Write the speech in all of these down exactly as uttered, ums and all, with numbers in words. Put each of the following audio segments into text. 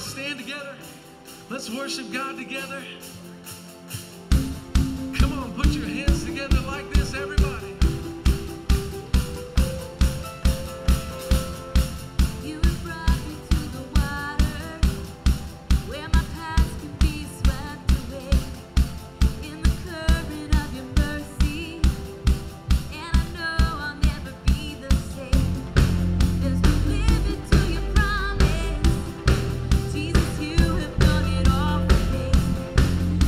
let's stand together. Let's worship God together. Come on, put your hands together like this, everybody. Jesus, you have done it all for me.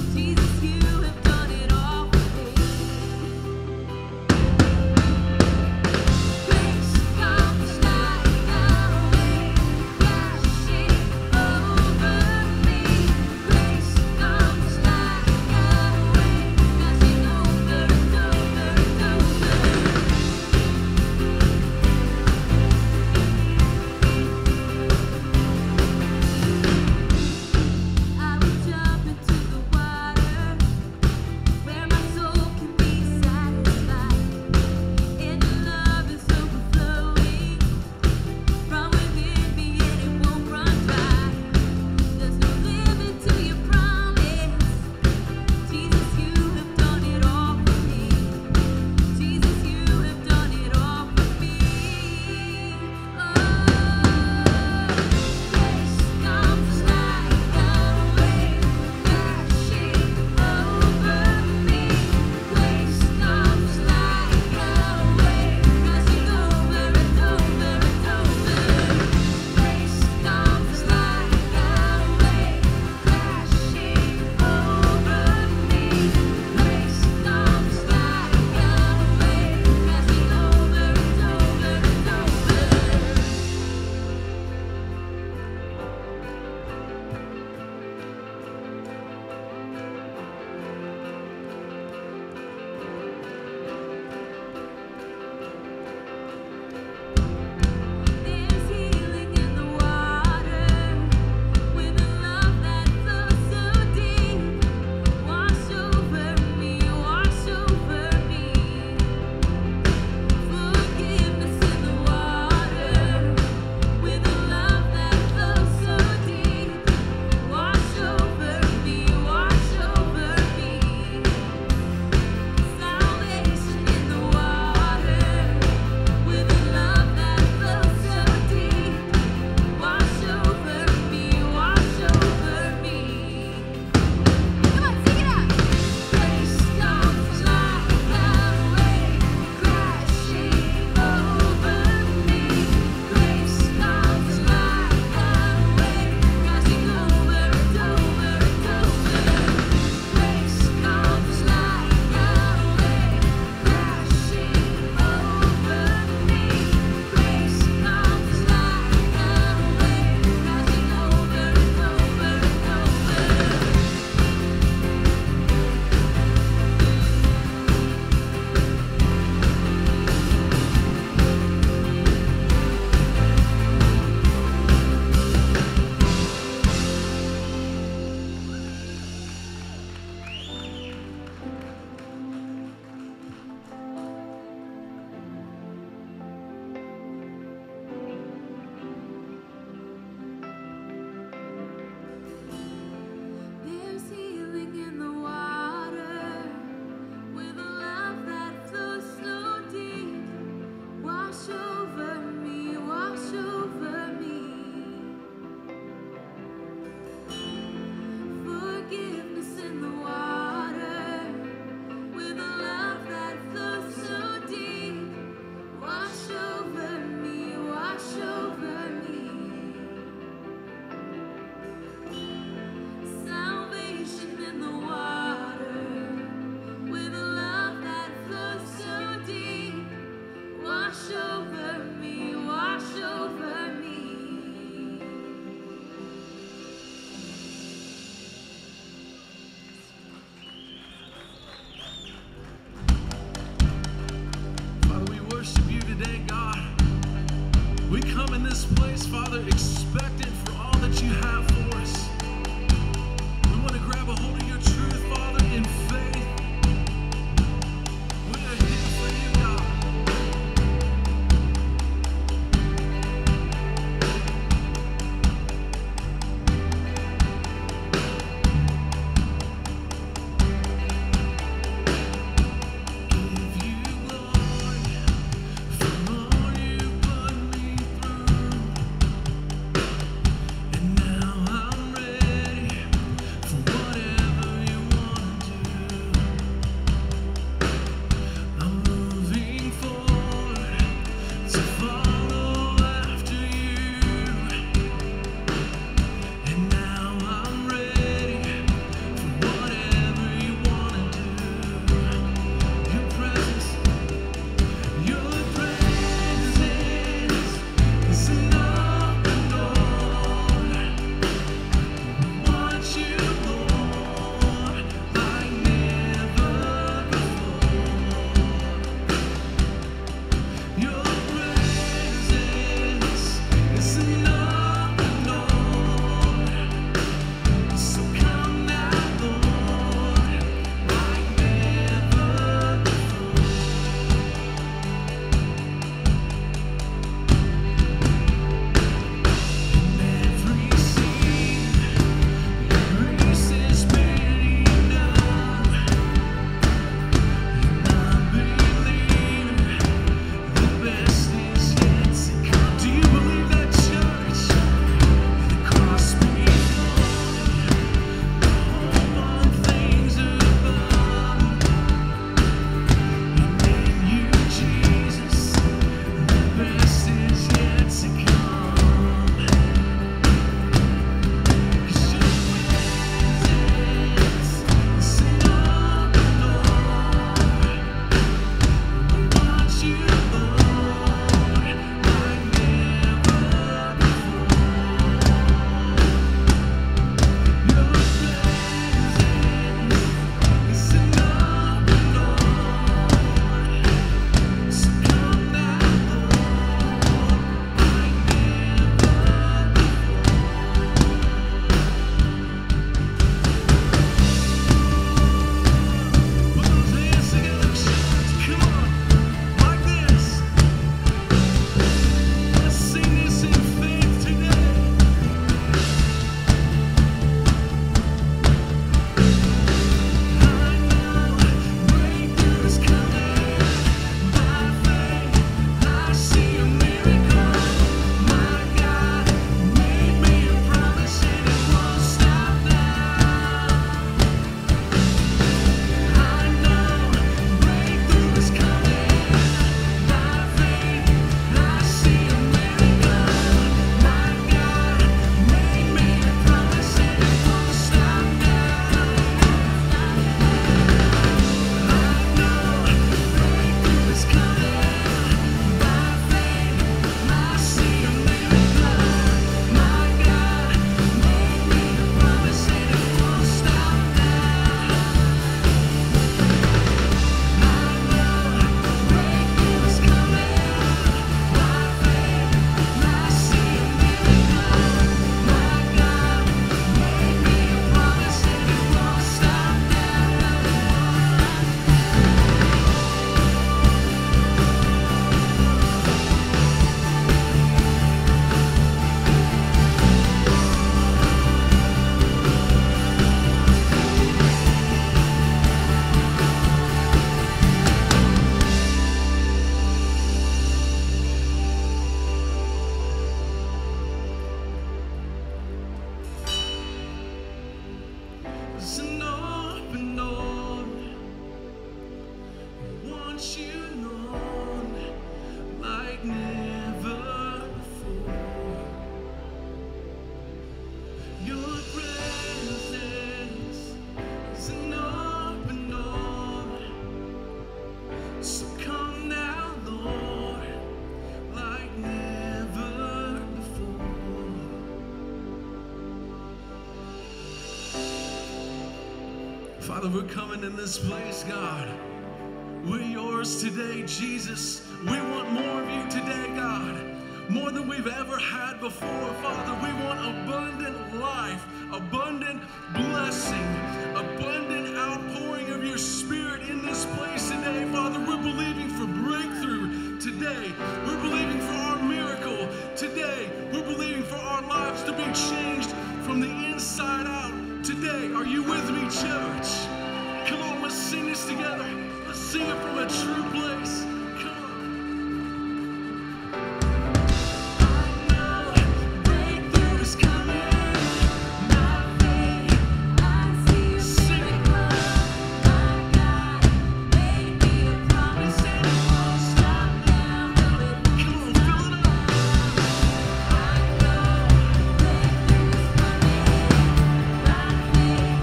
Father, we're coming in this place, God. We're yours today, Jesus. We want more of you today, God. More than we've ever had before, Father. We want abundant life, abundant blessing, abundant outpouring of your Spirit in this place today, Father. We're believing for breakthrough today. We're believing for our miracle today. We're believing for our lives to be changed from the inside out today. Are you with me, church? Come on, let's sing this together. Let's sing it from a true place. Come on.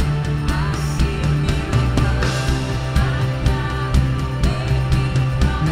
Come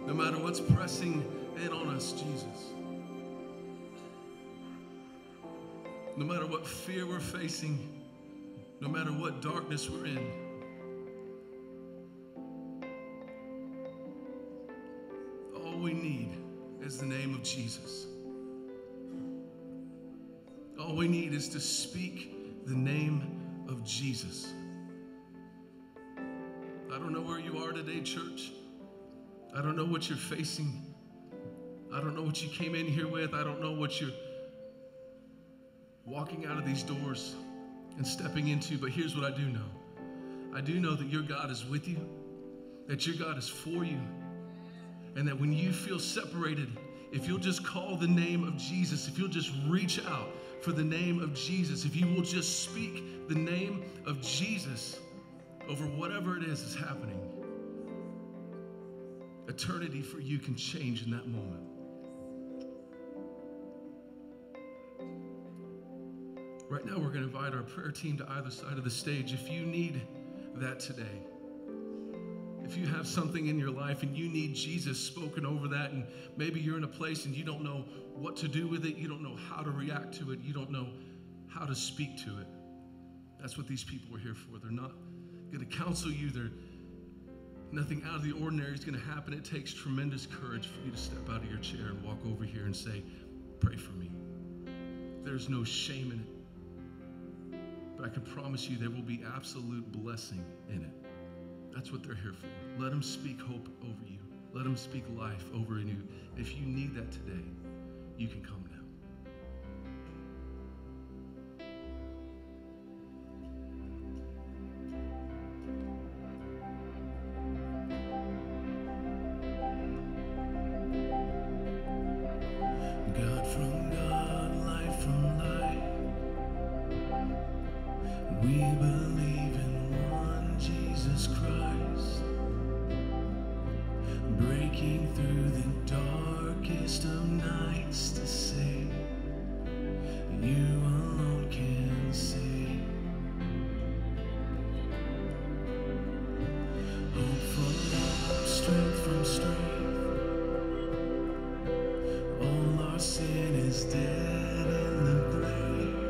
No matter what's pressing in on us, Jesus. No matter what fear we're facing, no matter what darkness we're in, all we need is the name of Jesus. All we need is to speak the name of Jesus. I don't know where you are today, church. I don't know what you're facing. I don't know what you came in here with. I don't know what you're walking out of these doors and stepping into, but here's what I do know. I do know that your God is with you, that your God is for you, and that when you feel separated, if you'll just call the name of Jesus, if you'll just reach out for the name of Jesus, if you will just speak the name of Jesus over whatever it is that's happening, eternity for you can change in that moment. Right now, we're going to invite our prayer team to either side of the stage. If you need that today, if you have something in your life and you need Jesus spoken over that, and maybe you're in a place and you don't know what to do with it, you don't know how to react to it, you don't know how to speak to it, that's what these people are here for. They're not going to counsel you. They're nothing out of the ordinary is going to happen. It takes tremendous courage for you to step out of your chair and walk over here and say, pray for me. There's no shame in it. But I can promise you there will be absolute blessing in it. That's what they're here for. Let them speak hope over you. Let them speak life over you. If you need that today, you can come now. God from God, light from light. We believe in one Jesus Christ, breaking through the darkest of nights to say, you alone can save. Hope from love, strength from strength. All our sin is dead in the grave.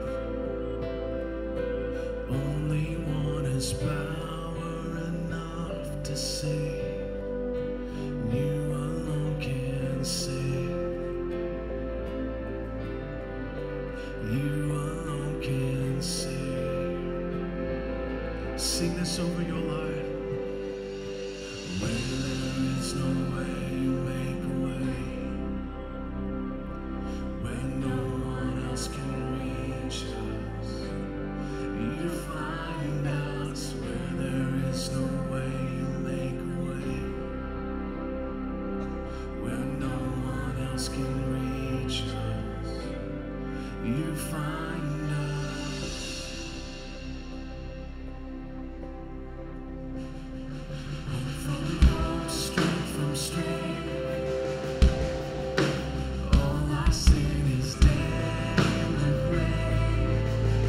Only one has power enough to save. You alone can save. You alone can save. Sing this over your life. Where there is no way, you make a way. Where no one else can reach us, you find us. Where there is no way, you make a way. Where no one else can reach us, you find us. Hope from hope, strength from strength. All our sin is dead in the grave.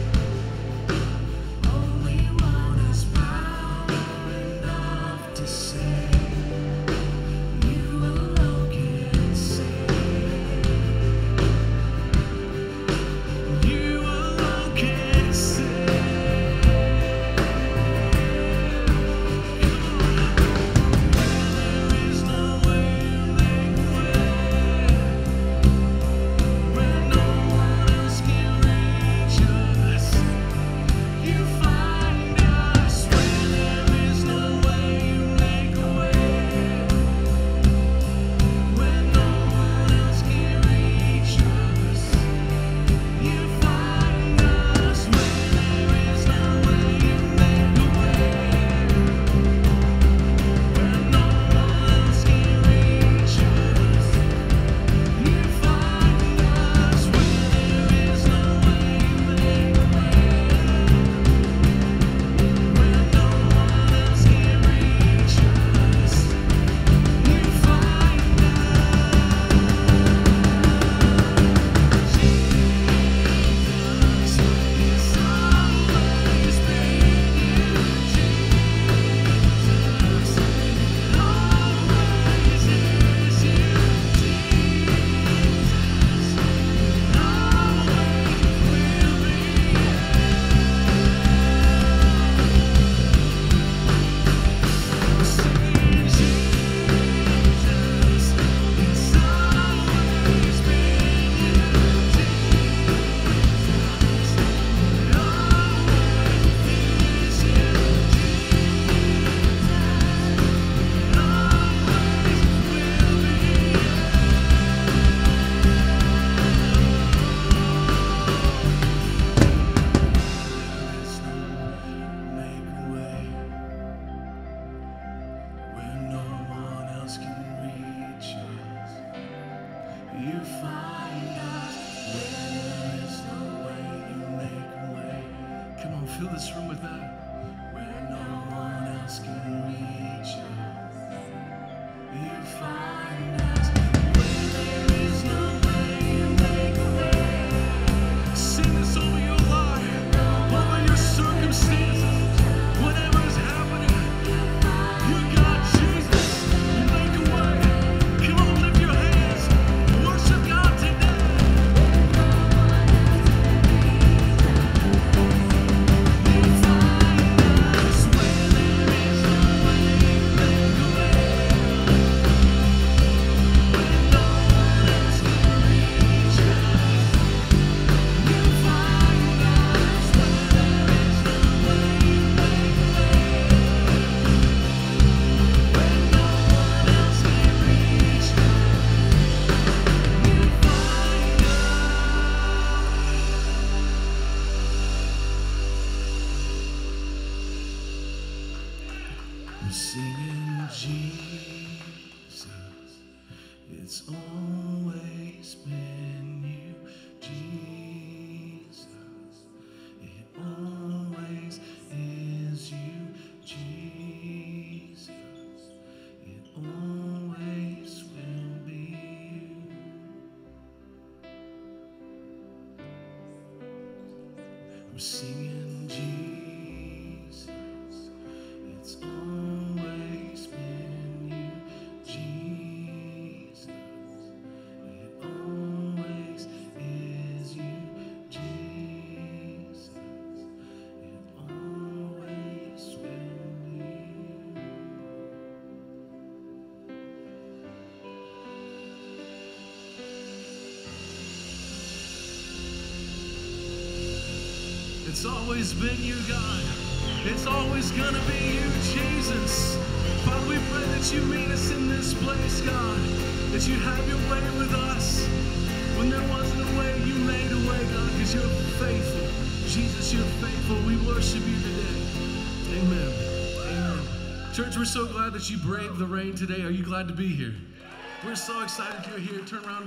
Only one has power enough to save. You alone can save. You alone You find us where there is no way. You make a way. Come on, fill this room with that. Where no one else can reach us. You find us where there is no way. You make a way. Sing this over your life, over your circumstances, whatever's happening. You got Jesus. You make a way. Come on, lift your hands. Worship God today. You find us where there is no way. You make a way. When no one else can reach us. You find us where there is no way. You make a way. When no one else can reach us. You find us. I'm singing Jesus. It's always been you, Jesus. It always is you, Jesus. It always will be you. I'm singing Jesus. It's always been you, Jesus. It always is you, Jesus. It always will be you. It's always been you, God. It's always gonna be you, Jesus. Father, we pray that you meet us in this place, God. That you have your way with us. When there wasn't a way, you made a way, God, because you're faithful. Jesus, you're faithful. We worship you today. Amen. Amen. Church, we're so glad that you braved the rain today. Are you glad to be here? We're so excited you're here. Turn around.